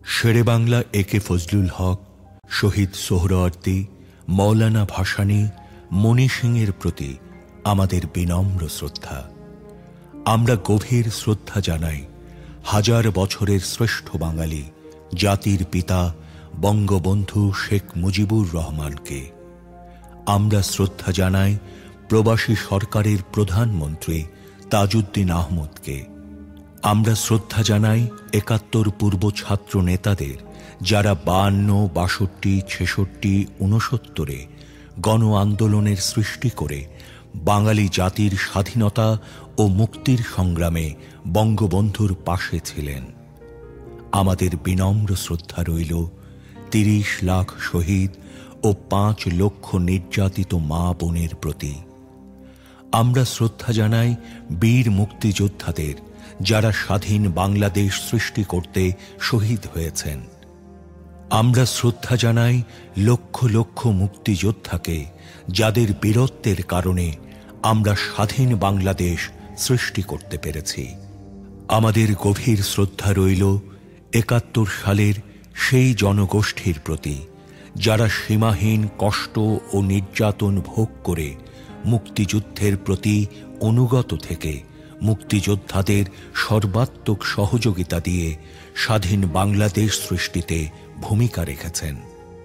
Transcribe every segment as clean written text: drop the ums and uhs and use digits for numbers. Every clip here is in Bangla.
শেরে বাংলা একে ফজলুল হক, শহীদ সোহরাওয়ার্দী, মৌলানা ভাসানী, মণি সিংয়ের প্রতি আমাদের বিনম্র শ্রদ্ধা। আমরা গভীর শ্রদ্ধা জানাই হাজার বছরের শ্রেষ্ঠ বাঙালি জাতির পিতা বঙ্গবন্ধু শেখ মুজিবুর রহমানকে। আমরা শ্রদ্ধা জানাই প্রবাসী সরকারের প্রধানমন্ত্রী তাজউদ্দিন আহমদকে। আমরা শ্রদ্ধা জানাই ৭১ পূর্ব ছাত্র নেতাদের, যারা ৫২, ৬২, ৬৬, ৬৯ গণ আন্দোলনের সৃষ্টি করে বাঙালি জাতির স্বাধীনতা ও মুক্তির সংগ্রামে বঙ্গবন্ধুর পাশে ছিলেন। আমাদের বিনম্র শ্রদ্ধা রইল ৩০ লাখ শহীদ ও ৫ লক্ষ নির্যাতিত মা বোনের প্রতি। আমরা শ্রদ্ধা জানাই বীর মুক্তিযোদ্ধাদের, যারা স্বাধীন বাংলাদেশ সৃষ্টি করতে শহীদ হয়েছেন। আমরা শ্রদ্ধা জানাই লক্ষ লক্ষ মুক্তিযোদ্ধাকে, যাদের বীরত্বের কারণে আমরা স্বাধীন বাংলাদেশ সৃষ্টি করতে পেরেছি। আমাদের গভীর শ্রদ্ধা রইল ৭১ সালের সেই জনগোষ্ঠীর প্রতি, যারা সীমাহীন কষ্ট ও নির্যাতন ভোগ করে মুক্তিযুদ্ধের প্রতি অনুগত থেকে মুক্তিযোদ্ধাদের সর্বাত্মক সহযোগিতা দিয়ে স্বাধীন বাংলাদেশ সৃষ্টিতে ভূমিকা রেখেছেন।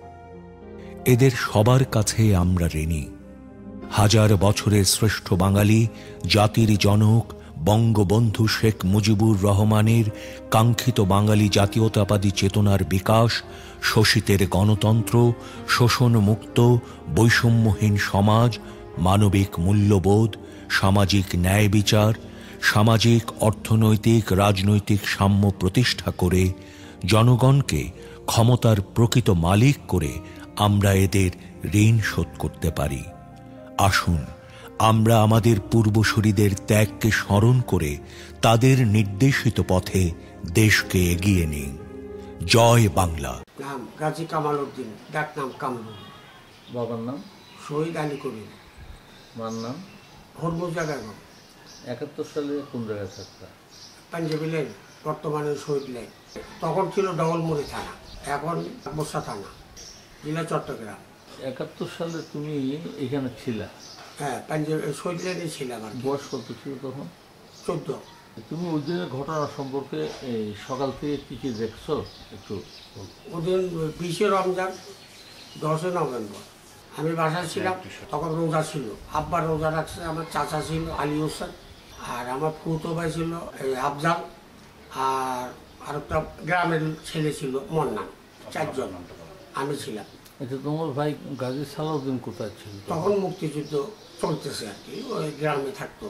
এদের সবার কাছে আমরা ঋণী। হাজার বছরের শ্রেষ্ঠ বাঙালি জাতির জনক বঙ্গবন্ধু শেখ মুজিবুর রহমানের কাঙ্ক্ষিত বাঙালি জাতীয়তাবাদী চেতনার বিকাশ, শোষিতের গণতন্ত্র, শোষণমুক্ত বৈষম্যহীন সমাজ, মানবিক মূল্যবোধ, সামাজিক ন্যায় বিচার, সামাজিক অর্থনৈতিক রাজনৈতিক সাম্য প্রতিষ্ঠা করে জনগণকে ক্ষমতার প্রকৃত মালিক করে আমরা এদের ঋণ শোধ করতে পারি। আসুন আমরা আমাদের পূর্বসূরীদের ত্যাগকে স্মরণ করে তাদের নির্দেশিত পথে দেশকে এগিয়ে নিই। জয় বাংলা। নাম গাজী কামালুদ্দিন, ডাক নাম কামরুল। বাবার নাম শহীদ আলী কবির। মার নাম হরমুজা বেগম। ৭১ সালে কোন জায়গায় থাকতা? পাঞ্জাবি লেন, বর্তমানে শহীদ লেন। তখন ছিল ডবলমুড়ি থানা, এখন বর্ষা থানা, জেলা চট্টগ্রাম। ৭১ সালে তুমি এখানে ছিলা? হ্যাঁ, পাঞ্জাবি শহীদ লেনে ছিলাম। আর বয়স কত ছিল তখন? 14। তুমি ওই দিনের ঘটনা সম্পর্কে এই সকাল থেকে কী কী দেখছো একটু? ওদিন 20শে রমজান, 10শে নভেম্বর আমি বাসায় ছিলাম। তখন রোজা ছিল, আব্বার রোজা রাখছে, আমার চাচা ছিল আলী হোসেন, আর আমার ফুতো ভাই ছিল এই আফজাল, আর একটা গ্রামের ছেলে ছিল মন্নান। 4 জন আমি ছিলাম। আচ্ছা, তোমার ভাই গাজী সালাউদ্দিন কোথায় ছিল? তখন মুক্তিযুদ্ধ চলতেছে আর কি, ওই গ্রামে থাকতো।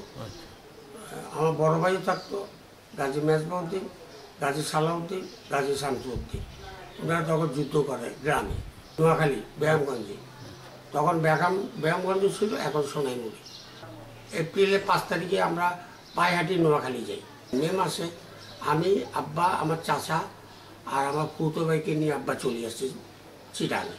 আমার বড় ভাইও থাকতো, গাজী মেজবাউদ্দিন, গাজী সালাউদ্দিন, গাজী শামসুদ্দিন। ওনারা তখন যুদ্ধ করে গ্রামে, নোয়াখালী, ব্যায়ামগঞ্জে। তখন ব্যায়ামগঞ্জ ছিল, এখন সোনাইমুড়ি। এপ্রিলের 5 তারিখে আমরা পায়হাটি নোয়াখালী যাই। মে মাসে আমি, আব্বা, আমার চাচা আর আমার ফুতো ভাইকে নিয়ে আব্বা চলে আসছে চিটাঙে।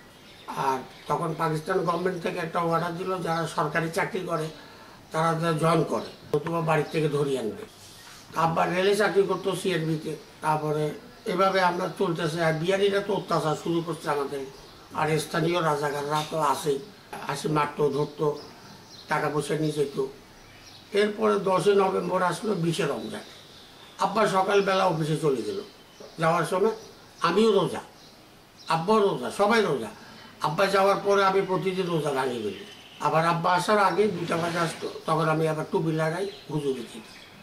আর তখন পাকিস্তান গভর্নমেন্ট থেকে একটা অর্ডার দিল, যারা সরকারি চাকরি করে তারা জয়েন করে, নতুবা বাড়ির থেকে ধরিয়ে আনবে। আব্বা রেলে চাকরি করতো সিআরবিতে। তারপরে এভাবে আমরা চলতেছে। আর বিহারিরা তো অত্যাচার শুরু করছে আমাদের, আর স্থানীয় রাজাকাররা তো আসেই, আসি মারতো, ধরতো, টাকা পয়সা নিয়ে যেত। এরপরে 10শে নভেম্বর আসলো, 20শে রমজান। আব্বা সকালবেলা অফিসে চলে গেল। যাওয়ার সময় আমিও রোজা, আব্বাও রোজা, সবাই রোজা। আব্বা যাওয়ার পরে আমি প্রতিদিন রোজা ভাঙিয়ে গেলি। আবার আব্বা আসার আগে 2টা বাজে আসতো, তখন আমি আবার টুপি লাগাই, হুজুর দিচ্ছি।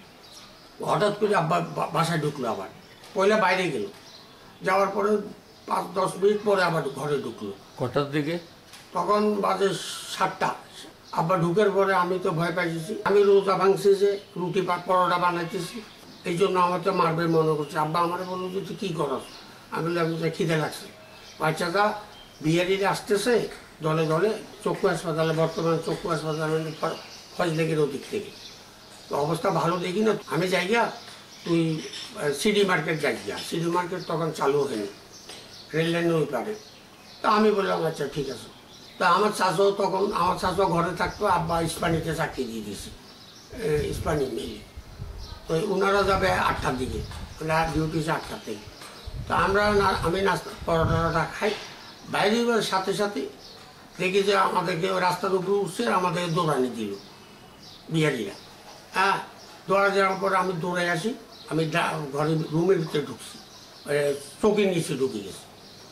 হঠাৎ করে আব্বা বাসায় ঢুকলো, আবার পয়লা বাইরে গেল। যাওয়ার পরে 5-10 মিনিট পরে আবার ঘরে ঢুকলো। কটার দিকে? তখন বাজে 7টা। আব্বা ঢুকের পরে আমি তো ভয় পাইছি। আমি রোজা ভাঙছি, যে রুটি পরোটা বানাইতেছি, এই জন্য আমার তো মারবে মনে করছে। আব্বা আমার বললো যে তুই কী করস? আমি বললাম যে খিদে লাগছে। বাচ্চাটা বিহারিরা আসতেছে দলে দলে, চক্ষু হাসপাতালে, বর্তমানে চক্ষু হাসপাতালে ফজলেগের ওদিক থেকে। তো অবস্থা ভালো দেখি না, আমি যাই গিয়া, তুই সিডি মার্কেট যাই গিয়া। সিডি মার্কেট তখন চালু হয়নি, রেল লাইনে ওই পারে। তা আমি বললাম আচ্ছা ঠিক আছে। তা আমার চাচা ঘরে থাকতো, আব্বা ইস্পানিতে চাকরি দিয়ে দিয়েছে, ইস্পানি মিলে। তো ওনারা যাবে 8টার দিকে, ডিউটি 8টা থেকে। তো আমি নাস্তা পরোটাটা খাই, বাইরে সাথে সাথে দেখি যে আমাদেরকে রাস্তার উপরে উঠছে আর আমাদেরকে দৌড়ানি দিল বিহারিরা। হ্যাঁ, দৌড়া যাওয়ার পর আমি দৌড়ে আসি, আমি ঘরে রুমের ভিতরে ঢুকছি, চৌকির নিচে ঢুকে গেছি।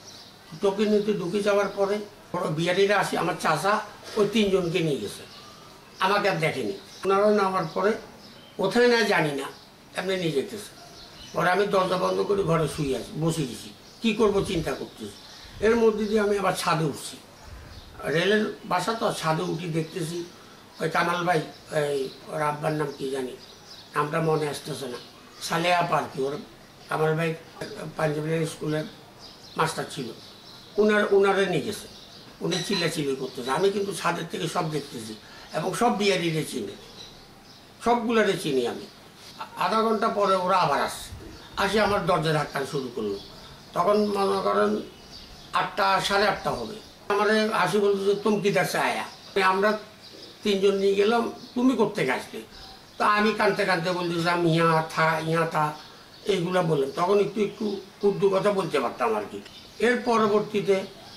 চৌকির নিচে ঢুকে যাওয়ার পরে বিহারিরা আসি, আমার চাচা ওই 3 জনকে নিয়ে গেছে, আমাকে আর দেখেনি। ওনারা নামার পরে কোথায় না জানি না এমনি নিয়ে যেতেছে। পরে আমি দরজা বন্ধ করে ঘরে শুয়ে আছি, বসে গেছি, কী করবো চিন্তা করতেছি। এর মধ্যে দিয়ে আমি আবার ছাদে উঠছি, রেলের বাসা তো, ছাদে উঠি দেখতেছি ওই কামাল ভাই, ওর আব্বার নাম কি জানি, নামটা মনে আসতেছে না, সালেহা পার্কি, ওর কামাল ভাই পাঞ্জাবি স্কুলের মাস্টার ছিল, উনারে নিয়ে গেছে। উনি চিল্লাচিল্লি করতেছে, আমি কিন্তু ছাদের থেকে সব দেখতেছি এবং সব বিহারিরে চিনি, সবগুলারে চিনি আমি। আধা ঘন্টা পরে ওরা আবার আসে আমার দরজা ধাক্কা শুরু করলো। তখন মনে করেন 8টা, সাড়ে 8টা হবে। আমার আসি বলতো যে তুমি কি দেখছে আয়া, আমরা 3 জন নিয়ে গেলাম, তুমি করতে আসলে। তা আমি কানতে কানতে বলতেছি আমি ইয়া থা এইগুলা বললাম। তখন একটু উর্দু কথা বলতে পারতাম আর কি। এর পরবর্তীতে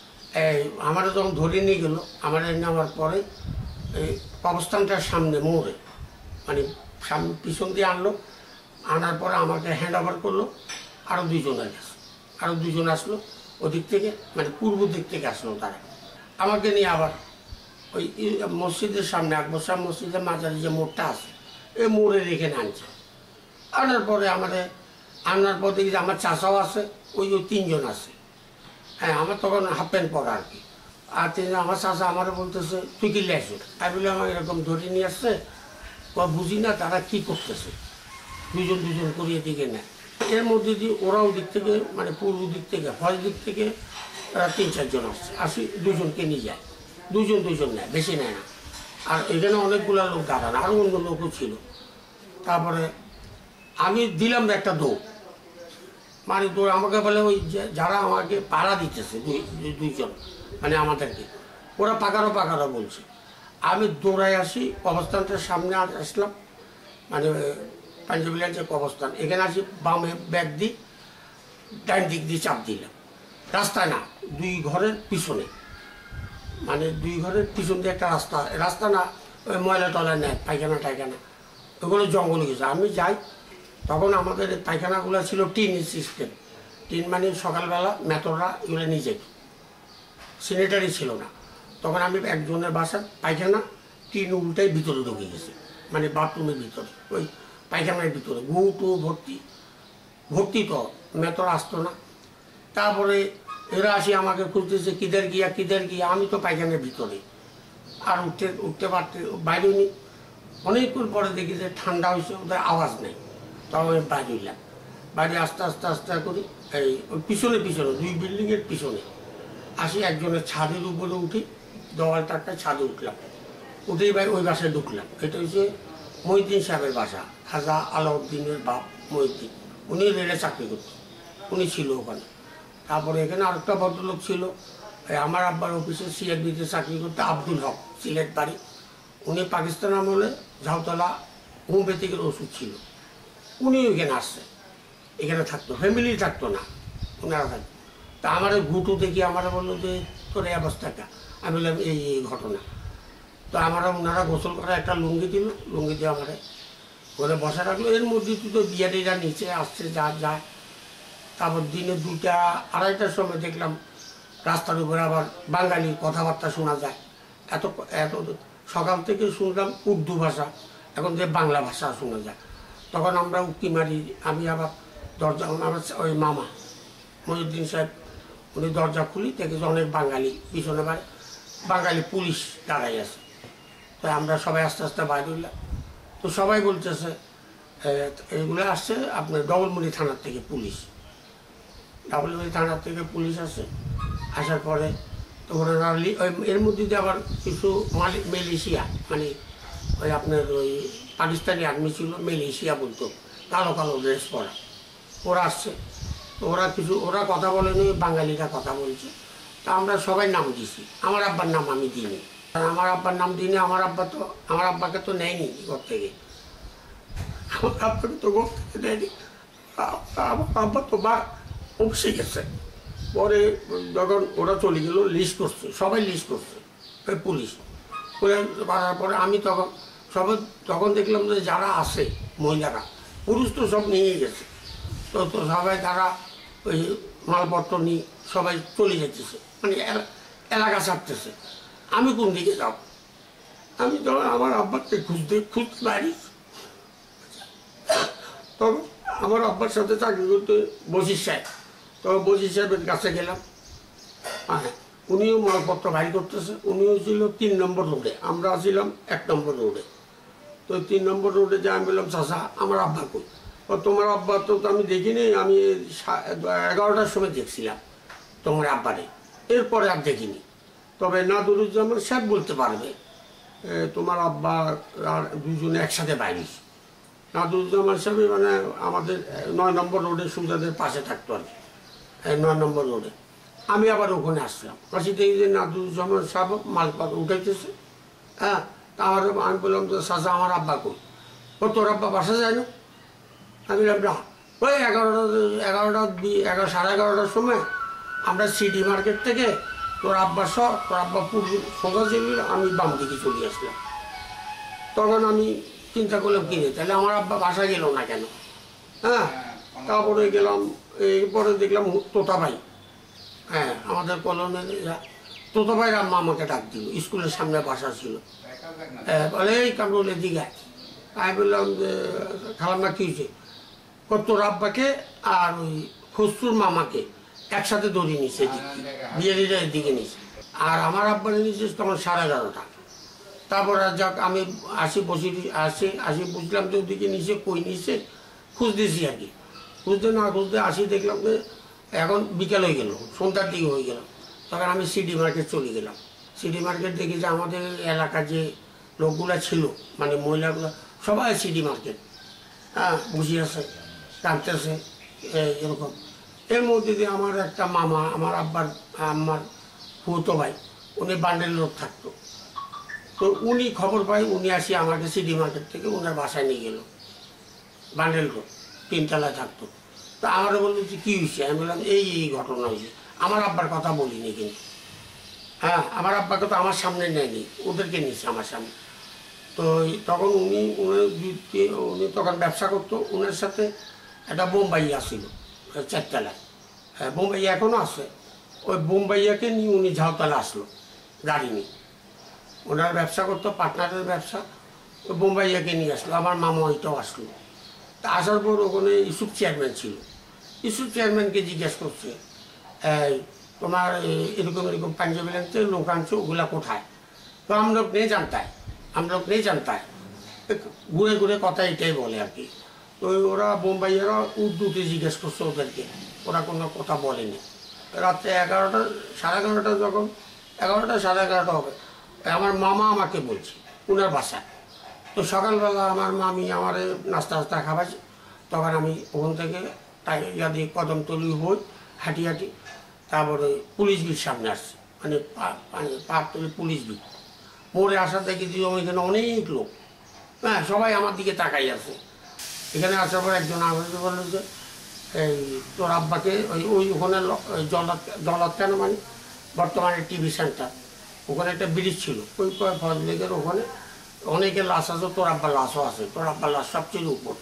আমার যখন ধরে নিয়ে গেল, আমার নেওয়ার পরে এই কবরস্থানটার সামনে মোড়ে, মানে সামনে পিছন দিয়ে আনার পরে আমাকে হ্যান্ড ওভার করলো আরও 2 জনের কাছে। আরও 2 জন আসলো ওদিক থেকে, মানে পূর্ব দিক থেকে আসলো তারা। আমাকে নিয়ে আবার ওই মসজিদের সামনে, আকবর সাহেব মসজিদের মাঝারি যে মোড়টা আছে, এই মোড়ে রেখে আনছে। আনার পরে আনার পর দেখি যে আমার চাচাও আছে, ওই 3 জন আছে। হ্যাঁ, আমার তখন হাফ প্যান্ট পরা আর কি। আর আমার চাচা আমার বলতেছে তুই কি লেছো, তাই বলে আমার এরকম ধরে নিয়ে আসছে, বুঝি না তারা কি করতেছে, 2 জন করিয়ে দিকে নেয়। এর মধ্যে দিয়ে ওরাও দিক থেকে, মানে পূর্ব দিক থেকে, হজ দিক থেকে 3-4 জন আসে, 2 জনকে নিয়ে যায়। 2 জন নেয়, বেশি নেয় না। আর এখানে অনেকগুলো লোক দাঁড়ান, আরও অন্য লোকও ছিল। তারপরে আমি দিলাম একটা দৌড়, মানে দৌড় আমাকে বলে ওই যারা আমাকে পাড়া দিতেছে 2 জন, মানে আমাদেরকে ওরা পাকারো বলছে। আমি দৌড়াই আসি, কবরস্থানটার সামনে আসলাম, মানে পাঞ্জাবিলার যে কবরস্থান, এখানে আসি, বামে ব্যাগ দিই, ডান দিক দিয়ে চাপ দিলাম। রাস্তায় না, 2 ঘরের পিছনে, মানে 2 ঘরের পিছন দিয়ে একটা রাস্তা না, ওই ময়লা টলা নেয়, পায়খানা টায়খানা, ওগুলো জঙ্গলে গেছে। আমি যাই, তখন আমাদের পায়খানাগুলো ছিল টিনের সিস্টেম, টিন মানে সকালবেলা মেতররা এগুলো নিয়ে যেত, স্যানিটারি ছিল না। তখন আমি একজনের বাসার পায়খানা টিন উল্টাই ভিতরে ঢুকে গেছে, মানে বাথরুমের ভিতরে, ওই পায়খানার ভিতরে গৌটো ভর্তি তো, মেতর আসতো না। তারপরে এরা আসি আমাকে খুঁজতেছে কিদের গিয়া, আমি তো পায়খানার ভিতরে, আর উঠতে পারতে বাইরে নি। অনেকক্ষণ পরে দেখি যে ঠান্ডা হয়েছে, ওদের আওয়াজ নেই। তখন আমি বাইরে উঠলাম, বাইরে আস্তে করি ওই পিছনে 2 বিল্ডিংয়ের পিছনে আসি, একজনের ছাদের উপরে উঠি, দেওয়ালটার ছাদে উঠলাম, উঠেই ওই বাসায় ঢুকলাম। এটা হচ্ছে মহিউদ্দিন সাহেবের বাসা, খাজা আলাউদ্দিনের বাপ মহিউদ্দিন, উনি রেলে চাকরি করতেন, উনি ছিল ওখানে। তারপরে এখানে আরেকটা ভদ্রলোক ছিল, আমার আব্বার অফিসে সিআরবিতে চাকরি করতে, আব্দুল হক, সিলেট বাড়ি। উনি পাকিস্তান আমলে ঝাউতলা হোমিওপ্যাথিকের ওষুধ ছিল, উনি ওইখানে আসছে, এখানে থাকতো, ফ্যামিলি থাকতো না, ওনারা থাকতো। তা আমার ঘুটু দেখি আমার বললো যে তোর এই অবস্থাটা, আমি বললাম এই ঘটনা। তো ওনারা গোসল করা একটা লুঙ্গি দিল, লুঙ্গি দিয়ে আমার ঘরে বসা রাখলো। এর মধ্যে তো বিহারিরা নিচে আসছে, যায়। তারপর দিনে 2টা, 2:30টার সময় দেখলাম রাস্তার উপরে আবার বাঙালি কথাবার্তা শোনা যায়। এত সকাল থেকে শুনলাম উর্দু ভাষা, এখন যে বাংলা ভাষা শোনা যায়। তখন আমরা উঁকি মারি, আমি আবার দরজা, আমার ওই মামা মহিউদ্দিন সাহেব, উনি দরজা খুলি, দেখেছি অনেক বাঙালি পিছনে বাঙালি পুলিশ দাঁড়াই আছে। তো আমরা সবাই আস্তে বাইরে উঠলাম। তো সবাই বলতেছে এগুলো আসছে আপনার ডবলমুড়ি থানার থেকে পুলিশ, আসে। আসার পরে তো ওনারা এর মধ্যে দিয়ে আবার কিছু মালয়েশিয়া, মানে ওই আপনার ওই পাকিস্তানি আর্মি ছিল, মালয়েশিয়া বলতো, কালো ড্রেস পরা, ওরা আসছে। তো ওরা কথা বলেনি, বাঙালিরা কথা বলছে। তা আমরা সবাই নাম দিছি, আমার আব্বার নাম আমি দিইনি। আমার আব্বার নাম দিইনি, আমার আব্বাকে তো নেয়নি ঘর থেকে, আমার আব্বাকে তো ঘর থেকে নেয়নি। আমার আব্বা তো অফিসে গেছে। পরে যখন ওরা চলে গেল, লিস্ট করছে, সবাই লিস্ট করছে, পুলিশ করে করার পরে আমি তখন দেখলাম যে যারা আছে মহিলারা, পুরুষ তো সব নিয়ে গেছে, তো সবাই তারা ওই মালপত্র নিয়ে সবাই চলে যেতেছে, মানে এলাকা ছাড়তেছে। আমি কোন দিকে যাব? আমি তখন আমার আব্বাকে খুঁজতে পারি। তখন আমার আব্বার সাথে চাকরি করতে বশির সাহেব, তখন বশির সাহেবের কাছে গেলাম। হ্যাঁ, উনিও মালপত্র ভারী করতেছে। উনিও ছিল 3 নম্বর রোডে, আমরা ছিলাম 1 নম্বর রোডে। তো 3 নম্বর রোডে যাই, আমি বললাম চাচা আমার আব্বা কই? তোমার আব্বা তো আমি দেখিনি, আমি 11টার সময় দেখছিলাম তোমার আব্বারে, এরপরে আর দেখিনি। তবে নাদুরুজ্জামান সাহেব বলতে পারবে তোমার আব্বা আর দুজনে একসাথে বাইরে। নাদুরুজ্জামান সাহেব মানে আমাদের 9 নম্বর রোডে সুজাদের পাশে থাকতো আর কি, 9 নম্বর রোডে। আমি আবার ওখানে আসলাম, আসি দেখি যে নাদুরুজ্জামান সাহেব মালপত্র উঠাইতেছে। হ্যাঁ, আমি বললাম তো চাচা আমার আব্বা কই? তোর আব্বা বাসা যায় না? আমি বললাম না, ওই 11:30 সময় আমরা সিটি মার্কেট থেকে তোর আব্বা তোর আব্বা পূর্ব সোজা ছিল, আমি বাম দিকে চলে আসলাম। তখন আমি চিন্তা করলাম কিনে, তাহলে আমার আব্বা বাসা গেল না কেন? হ্যাঁ, তারপরে গেলাম, এরপরে দেখলাম তোতা ভাই, হ্যাঁ আমাদের কলোনির তোতা ভাইয়ের আম্মা আমাকে ডাক দিল, স্কুলের সামনে বাসা ছিল। বলে এই কামরুলের দিকে। আমি বললাম যে খালাম্মা কী হয়েছে? তোর আব্বাকে আর ওই খসরুর মামাকে একসাথে দৌড়িয়ে নিচ্ছে, বিয়েরিরা এদিকে নিচ্ছে, আর আমার আব্বারে নিচ্ছে তখন 11:30। তারপর যাক আমি আসি বুঝলাম যে ওদিকে নিচে কই নিচে খুঁজতেছি আর কি, খুঁজতে আসি দেখলাম যে এখন বিকেল হয়ে গেল, সন্ধ্যার দিকে হয়ে গেল। তখন আমি সিটি মার্কেট চলে গেলাম। সিটি মার্কেট দেখি যে আমাদের এলাকার যে লোকগুলো ছিল, মানে মহিলাগুলো সবাই সিটি মার্কেট, হ্যাঁ বসে আছে, টানতেছে এরকম। এর মধ্যে দিয়ে আমার একটা মামা, আমার আম্মার ফুতো ভাই, উনি বান্ডেল রোড থাকতো। তো উনি খবর পাই, উনি আসি আমাকে সিটি মার্কেট থেকে ওনার বাসায় নিয়ে গেল, বান্ডেল রোড 3 তলায় থাকতো। তো আমারও বললো যে কী হয়েছে? আমি বললাম এই ঘটনা হয়েছে। আমার আব্বার কথা বলিনি কিন্তু, হ্যাঁ আমার আব্বাকে তো আমার সামনে নেয়নি, ওদেরকে নিয়েছে আমার সামনে। তো তখন উনি তখন ব্যবসা করতো, ওনার সাথে একটা বোম্বাইয়া ছিল 4 তলায়, হ্যাঁ বোম্বাইয়া এখনও আছে। ওই বোম্বাইয়াকে নিয়ে উনি ঝাউতলা আসলো গাড়ি নিয়ে, ওনার ব্যবসা করতো, পার্টনারের ব্যবসা। ওই বোম্বাইয়াকে নিয়ে আসলো, আমার মামা ওইটাও আসলো। তা আসার পর ওখানে ইউসুফ চেয়ারম্যান ছিল। ইউসুফ চেয়ারম্যানকে জিজ্ঞেস করছে তোমার এরকম পাঞ্জাবি ল্যাংচে লোক আনছো, ওগুলা কোথায়? তো हम लोग नहीं जानता है ঘুরে ঘুরে কথা এটাই বলে আর কি। তো ওরা বোম্বাইয়েরা উর্দুতে জিজ্ঞেস করছে ওদেরকে, ওরা কোনো কথা বলেনি। রাত্রে 11টা 11:30 যখন 11টা 11:30 হবে, আমার মামা আমাকে বলছে ওনার বাসায়। তো সকালবেলা আমার মামি আমার নাস্তা খাওয়াছে। তখন আমি ওখান থেকে ইয়া দিয়ে কদমতলি হই হাঁটি তারপরে পুলিশ বিল সামনে আসছে, মানে পাহাড়তলি পুলিশ বিল মোড়ে আসা দেখি যে ওইখানে অনেক লোক, হ্যাঁ সবাই আমার দিকে তাকাই আছে। এখানে আসার পর একজন আমাকে বললো যে এই তোর আব্বাকে ওখানে জলাত কেন, মানে বর্তমানে টিভি সেন্টার, ওখানে একটা ব্রিজ ছিল, ওই ফজলেগের ওখানে অনেকের লাশ আছে, তোর আব্বার লাশও আছে, তোর আব্বার লাশ সবচেয়ে উপর।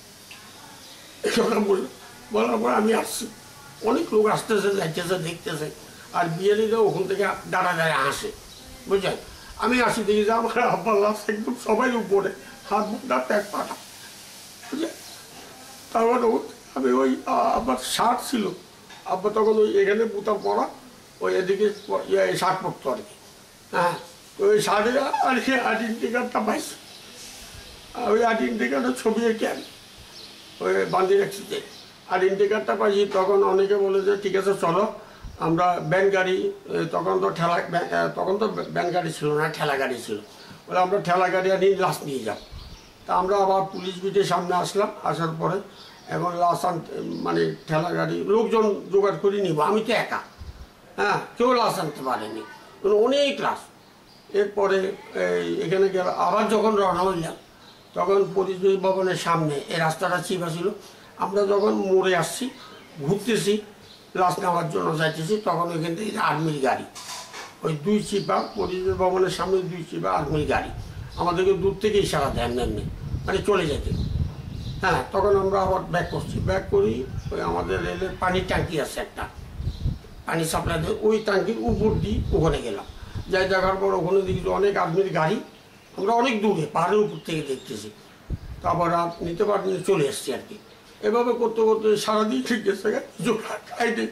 বলার পর আমি আসছি, অনেক লোক আসতেছে যাইতেছে দেখতেছে, আর বিয়েরিরা ওখান থেকে দাঁড়ায় হাসে, বুঝলেন। আমি আসি দেখি যে আমার আব্বার লাশ একদম সবাই উপরে, হাত মুখটা প্যাক পাটা, বুঝলেন। তারপর আমি ওই আব্বার শার্ট ছিল, আব্বা তখন ওই এখানে বুতা পরা, ওই এদিকে শার্ট পরতো আর কি, হ্যাঁ। তো ওই শার্টে আর সে আইডেন্টি কার্ডটা পাইছে, ওই আইডেন্টি কার্ডের ছবি এঁকে আমি ওই বান্ধি রাখছি, আইডেন্টি কার্ডটা পাইছি। তখন অনেকে বলে যে ঠিক আছে চলো আমরা ব্যান গাড়ি, তখন তো ব্যান গাড়ি ছিল না, ঠেলা গাড়ি ছিল, বলে আমরা ঠেলা গাড়ি আর লাশ নিয়ে যাব। তা আমরা আবার পুলিশ বিটের সামনে আসলাম, আসার পরে এখন লাশ মানে ঠেলা গাড়ি লোকজন জোগাড় করে নিব, আমি তো একা, হ্যাঁ কেউ লাশ আনতে পারেনি, অনেক লাশ। এরপরে এখানে গেল, আবার যখন রওনা হইলাম তখন পরিচয় ভবনের সামনে এই রাস্তাটা চিপা ছিল। আমরা যখন মোড়ে আসছি, ঘুরতেছি, লাশ নেওয়ার জন্য যাইতেছি, তখন ওইখান থেকে আর্মির গাড়ি, ওই 2 চিপা পরিবেশ ভবনের সামনে 2 চিপা আর্মির গাড়ি আমাদেরকে দূর থেকে ইশারা দেয় এমনি, মানে চলে যেতে। হ্যাঁ, তখন আমরা আবার ব্যাক করছি, ব্যাক করি ওই আমাদের রেলের পানির ট্যাঙ্কি আছে একটা, পানি সাপ্লাই দেয়, ওই ট্যাঙ্কির উপর দিয়ে ওখানে গেলাম। যাই দেখার পর ওখানে দেখি অনেক আর্মির গাড়ি, আমরা অনেক দূরে পাহাড়ের উপর থেকে দেখতেছি। তারপর রাত নিতে পারি চলে এসছি আর কি। এভাবে করতে করতে সারাদিন ঠিক গেছে, খাইতে।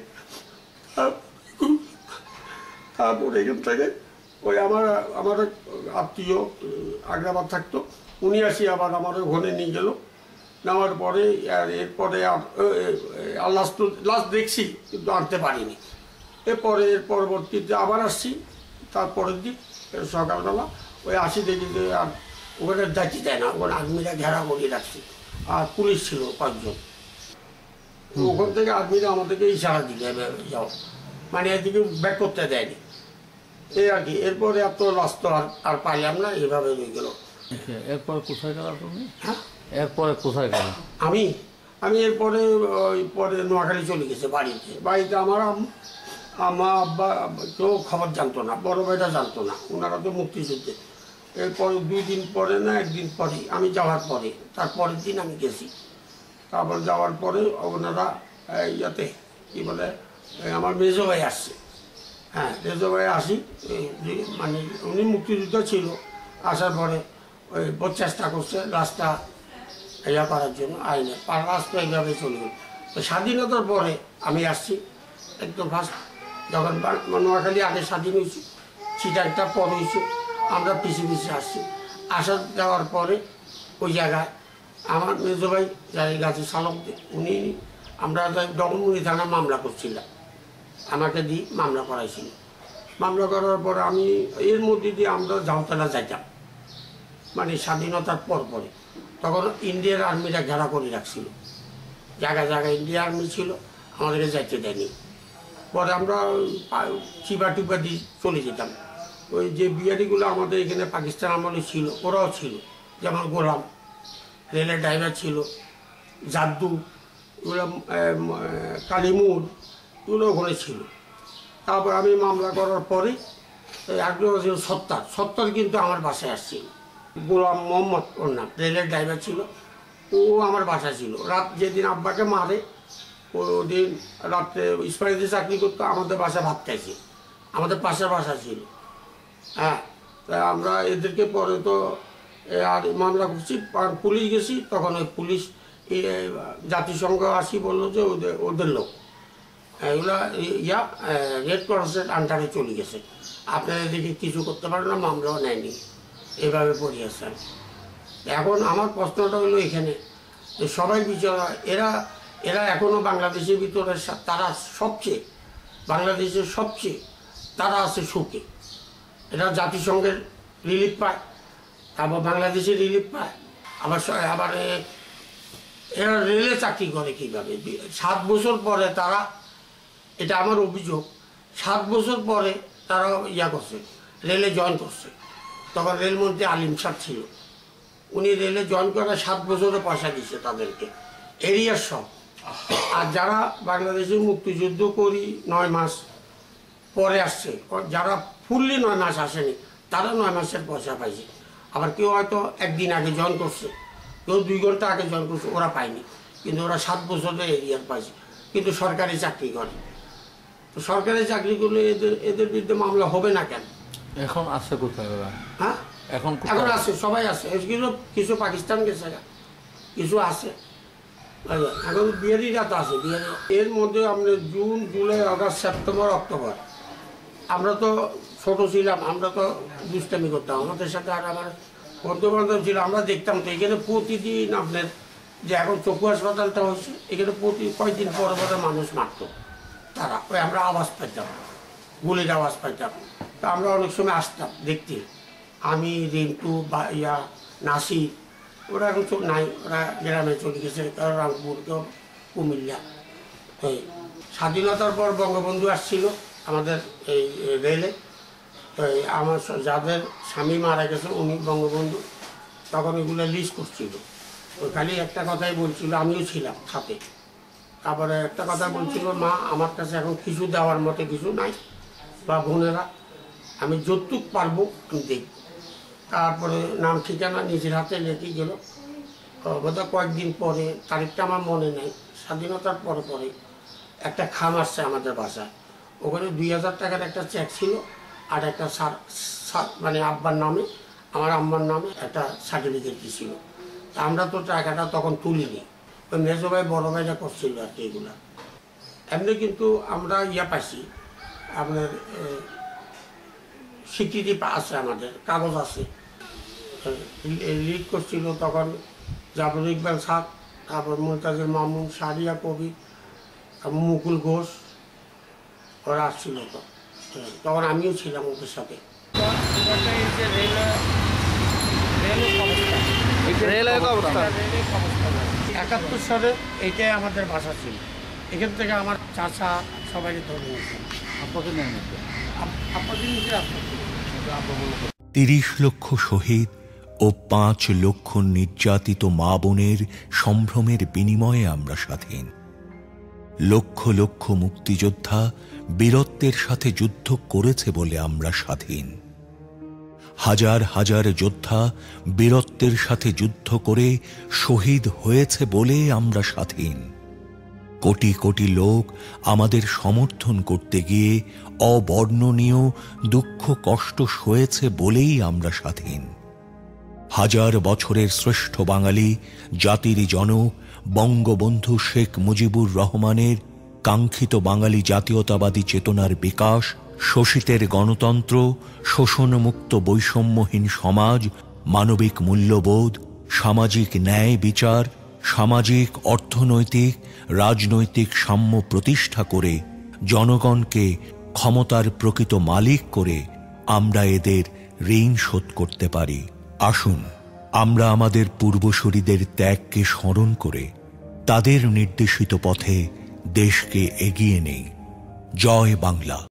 তারপর এখান থেকে ওই আমার আত্মীয় আগ্রাবাদ থাকতো, উনি আসি আবার আমার ওখানে নিয়ে গেল। নেওয়ার পরে এরপরে আর লাস্ট দেখছি, কিন্তু আনতে পারিনি। এর পরবর্তীতে আবার আসছি, তারপরের দিন সকালবেলা ওই আসি দেখি যে আর ওখানে যাইতে দেয় না, ওখানে আর্মিরা ঘেরা করিয়ে রাখছি, আর পুলিশ ছিল 5 জন। ওখান থেকে আর্মিরা আমাদেরকে ইশারা দিলে যাও, মানে এদিকে ব্যাক করতে দেয়নি, এই আর কি। এরপরে এত রাস্তা আর পাইলাম না, এভাবে রয়ে গেল। এরপরে কোথায় গেল তুমি? হ্যাঁ, এরপরে কোথায় গেল? আমি এরপরে ওই পরে নোয়াখালী চলে গেছে বাড়িতে। আমার আম্মা আব্বা কেউ খবর জানতো না, বড় ভাইটা জানতো না, ওনারা তো মুক্তিযুদ্ধে। এরপরে 2 দিন পরে না 1 দিন পরে আমি যাওয়ার পরে, তারপরের দিন আমি গেছি। তারপর যাওয়ার পরে ওনারা ইয়াতে কী বলে, আমার মেজো ভাই আসছে। হ্যাঁ, মেজো ভাই আসি, মানে উনি মুক্তিযুদ্ধ ছিল। আসার পরে ওই চেষ্টা করছে রাস্তা ইয়া করার জন্য, আইনে রাস্তা এইভাবে চলে গেল। তো স্বাধীনতার পরে আমি আসছি একদম ফার্স্ট, যখন নোয়াখালী আগে স্বাধীন হয়েছি, চিটাংটা পর হয়েছে, আমরা পিছিয়ে আসছি। যাওয়ার পরে ওই জায়গায় আমার মেজো ভাই যাই গাছি সালক, উনি আমরা ডগনমুড়ি থানায় মামলা করছিলাম, আমাকে দিয়ে মামলা করাইছিল। মামলা করার পরে আমি এর মধ্যে দিয়ে আমরা ঝাউতলা যাইতাম, মানে স্বাধীনতার পরে। তখন ইন্ডিয়ার আর্মিরা ঘেরা করে রাখছিল, জায়গায় ইন্ডিয়ান আর্মি ছিল, আমাদেরকে যাইতে দেয়নি। পরে আমরা চিপা টুপা দিয়ে চলে যেতাম। ওই যে বিহারিগুলো আমাদের এখানে পাকিস্তান আমলে ছিল, ওরাও ছিল, যেমন গোলাম, রেলের ড্রাইভার ছিল, জাদ্দু, এগুলো কালিমুর, এগুলো ওখানে ছিল। তারপর আমি মামলা করার পরে একজন ছিল সত্তর কিন্তু আমার বাসায় আসছিল, গোলাম মোহাম্মদ ওর নাম, রেলের ড্রাইভার ছিল, ও আমার বাসায় ছিল। রাত যেদিন আব্বাকে মারে ওদিন রাত্রে ইস্পাইতে চাকরি করতো, আমাদের বাসায় ভাত খাইছে, আমাদের পাশের বাসা ছিল। হ্যাঁ, তাই আমরা এদেরকে পরে তো আর মামলা করছি, পুলিশ গেছি, তখন ওই পুলিশ জাতিসংঘ আসি বললো যে ওদের লোক এগুলা রেড ক্রসের আন্ডারে চলে গেছে, আপনারা এদিকে কিছু করতে পারেন না, মামলাও নেয়নি, এভাবে পড়িয়েছেন। এখন আমার প্রশ্নটা হলো এখানে যে সবাই বিচার, এরা এখনও বাংলাদেশের ভিতরে তারা বাংলাদেশের সবচেয়ে তারা আছে সুখে। এরা জাতিসংঘের রিলিফ পায়, আবার বাংলাদেশে রিলিফ পায়, আবার এরা রেলে চাকরি করে কীভাবে? 7 বছর পরে তারা, এটা আমার অভিযোগ, 7 বছর পরে তারা করছে, রেলে জয়েন করছে। তখন রেলমন্ত্রী আলিম সাহেব ছিল, উনি রেলে জয়েন করে 7 বছরে পয়সা দিচ্ছে তাদেরকে, এরিয়ার সব। আর যারা বাংলাদেশে মুক্তিযুদ্ধ করি 9 মাস পরে আসছে, যারা ফুললি 9 মাস আসেনি, তারা 9 মাসের পয়সা পাইছে। আবার কেউ হয়তো 1 দিন আগে জয়েন করছে, কেউ 2 ঘন্টা আগে জয়েন করছে, ওরা পায়নি, কিন্তু ওরা 7 বছরে এরিয়ার পাইছে, কিন্তু সরকারি চাকরি করে। তো সরকারি চাকরি করলে এদের বিরুদ্ধে মামলা হবে না কেন? এখন আছে কোথায় ওরা? হ্যাঁ, এখন আছে, সবাই আছে, কিছু পাকিস্তান গেছে, কিছু আছে, এখন বিহারিরা তো আছে। এর মধ্যে আমরা June, July, August, September, October, আমরা তো ছোট ছিলাম, আমরা তো দুষ্টামি করতাম, আমাদের সাথে আর আমার বন্ধু বান্ধব ছিল, আমরা দেখতাম তো এখানে প্রতিদিন আপনার যে এখন চক্ষু হাসপাতালটা হচ্ছে, এখানে কয়েকদিন পরে পরে মানুষ মারত তারা, ওই আমরা আওয়াজ পাইতাম, গুলির আওয়াজ পাইতাম। তা আমরা অনেক সময় আসতাম দেখতে, আমি, রিন্টু বা নাসির, ওরা এখন নাই, ওরা গ্রামে চলে গেছে, রংপুর, কেউ কুমিল্লা। এই স্বাধীনতার পর বঙ্গবন্ধু আসছিল আমাদের এই রেলে, তো আমার যাদের স্বামী মারা গেছে উনি বঙ্গবন্ধু, তখন এগুলো লিস্ট করছিল। ওই খালি একটা কথাই বলছিল, আমিও ছিলাম সাথে, তারপরে একটা কথা বলছিল, মা আমার কাছে এখন কিছু দেওয়ার মতো কিছু নাই, বা বোনেরা আমি যতটুক পারবো আমি দেখব। তারপরে নাম ঠিকানা নিজের হাতে লিখে গেল। বোধহয় কয়েকদিন পরে, তারিখটা আমার মনে নেই, স্বাধীনতার পরে পরে একটা খাম আসছে আমাদের বাসায়। ওখানে 2000 টাকার একটা চেক ছিল, আর একটা মানে আব্বার নামে, আমার আম্মার নামে একটা সার্টিফিকেট দিয়েছিল। তা আমরা তো টাকাটা তখন তুলিনি, ওই মেজো ভাই বড় ভাইরা করছিল আর কি এগুলা। এমনি কিন্তু আমরা পাইছি, আপনার স্বীকৃতি আছে, আমাদের কাগজ আছে। লিড করছিল তখন জাফর ইকবাল সাহ, তারপর মুমতাজুল মামুন, শাহরিয়া কবি, মুকুল ঘোষ, ওরা আসছিল। তখন আমিও ছিলাম ওদের সাথে। 71 সালে এইটাই আমাদের বাসা ছিল। এখান থেকে আমার চাচা সবাই ধরে নিয়েছে। 30 লক্ষ শহীদ ও 5 লক্ষ নির্যাতিত মা বোনের সম্ভ্রমের বিনিময়ে আমরা স্বাধীন। লক্ষ লক্ষ মুক্তিযোদ্ধা বীরত্বের সাথে যুদ্ধ করেছে বলে আমরা স্বাধীন। হাজার হাজার যোদ্ধা বীরত্বের সাথে যুদ্ধ করে শহীদ হয়েছে বলে আমরা স্বাধীন। কোটি কোটি লোক আমাদের সমর্থন করতে গিয়ে অবর্ণনীয় দুঃখ কষ্ট সয়েছে বলেই আমরা স্বাধীন। হাজার বছরের শ্রেষ্ঠ বাঙালি জাতির জনক বঙ্গবন্ধু শেখ মুজিবুর রহমানের কাঙ্ক্ষিত বাঙালি জাতীয়তাবাদী চেতনার বিকাশ, শোষিতের গণতন্ত্র, শোষণমুক্ত বৈষম্যহীন সমাজ, মানবিক মূল্যবোধ, সামাজিক ন্যায় বিচার, সামাজিক অর্থনৈতিক রাজনৈতিক সাম্য প্রতিষ্ঠা করে জনগণকে ক্ষমতার প্রকৃত মালিক করে আমরা এদের ঋণ শোধ করতে পারি। আসুন আমরা আমাদের পূর্বসূরীদের ত্যাগকে স্মরণ করে তাদের নির্দেশিত পথে দেশকে এগিয়ে নেই। জয় বাংলা।